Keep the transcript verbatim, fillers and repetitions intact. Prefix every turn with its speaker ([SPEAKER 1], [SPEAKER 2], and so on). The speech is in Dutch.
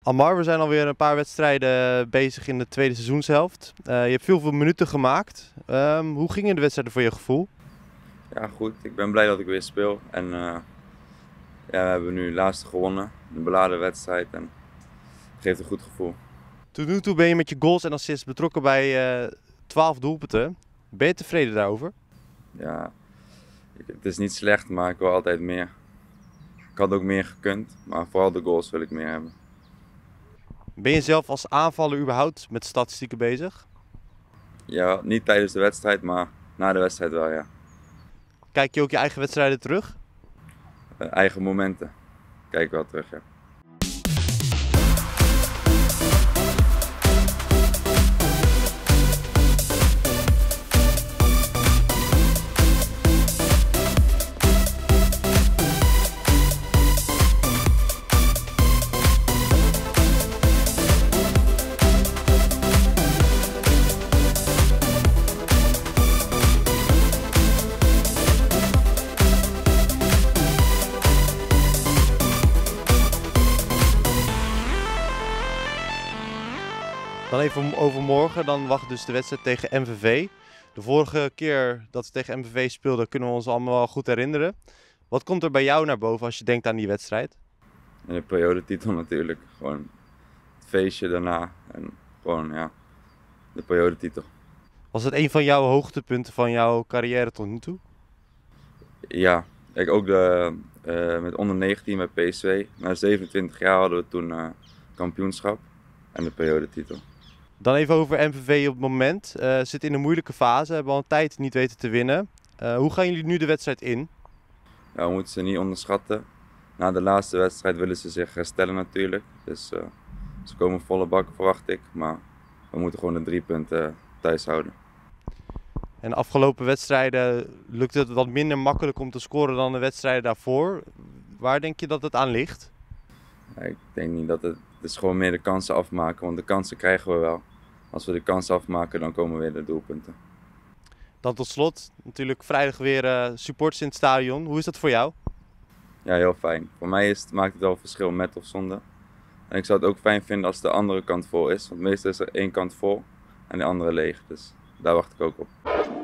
[SPEAKER 1] Ammar, we zijn alweer een paar wedstrijden bezig in de tweede seizoenshelft. Uh, je hebt veel, veel minuten gemaakt. Um, hoe gingen de wedstrijden voor je gevoel?
[SPEAKER 2] Ja, goed. Ik ben blij dat ik weer speel. En uh, ja, we hebben nu de laatste gewonnen. Een beladen wedstrijd en het geeft een goed gevoel.
[SPEAKER 1] Tot nu toe ben je met je goals en assists betrokken bij uh, twaalf doelpunten. Ben je tevreden daarover?
[SPEAKER 2] Ja, het is niet slecht, maar ik wil altijd meer. Ik had ook meer gekund, maar vooral de goals wil ik meer hebben.
[SPEAKER 1] Ben je zelf als aanvaller überhaupt met statistieken bezig?
[SPEAKER 2] Ja, niet tijdens de wedstrijd, maar na de wedstrijd wel, ja.
[SPEAKER 1] Kijk je ook je eigen wedstrijden terug?
[SPEAKER 2] Uh, eigen momenten. Kijk wel terug, ja.
[SPEAKER 1] Dan even over morgen, dan wacht dus de wedstrijd tegen M V V. De vorige keer dat we tegen M V V speelden kunnen we ons allemaal wel goed herinneren. Wat komt er bij jou naar boven als je denkt aan die wedstrijd?
[SPEAKER 2] En de periodetitel natuurlijk. Gewoon het feestje daarna en gewoon ja, de periodetitel.
[SPEAKER 1] Was het een van jouw hoogtepunten van jouw carrière tot nu toe?
[SPEAKER 2] Ja, ik ook de, uh, met onder negentien bij P S V. Na zevenentwintig jaar hadden we toen uh, kampioenschap en de periodetitel.
[SPEAKER 1] Dan even over M V V op het moment. Uh, zit in een moeilijke fase, hebben al een tijd niet weten te winnen. Uh, hoe gaan jullie nu de wedstrijd in?
[SPEAKER 2] Ja, we moeten ze niet onderschatten. Na de laatste wedstrijd willen ze zich herstellen natuurlijk. Dus uh, ze komen volle bak verwacht ik. Maar we moeten gewoon de drie punten thuis houden.
[SPEAKER 1] En de afgelopen wedstrijden lukt het wat minder makkelijk om te scoren dan de wedstrijden daarvoor. Waar denk je dat het aan ligt?
[SPEAKER 2] Ja, ik denk niet dat het... Het is gewoon meer de kansen afmaken, want de kansen krijgen we wel. Als we de kansen afmaken, dan komen weer de doelpunten.
[SPEAKER 1] Dan tot slot, natuurlijk vrijdag weer uh, supporters in het stadion. Hoe is dat voor jou?
[SPEAKER 2] Ja, heel fijn. Voor mij is het, maakt het wel verschil met of zonder. En ik zou het ook fijn vinden als de andere kant vol is. Want meestal is er één kant vol en de andere leeg. Dus daar wacht ik ook op.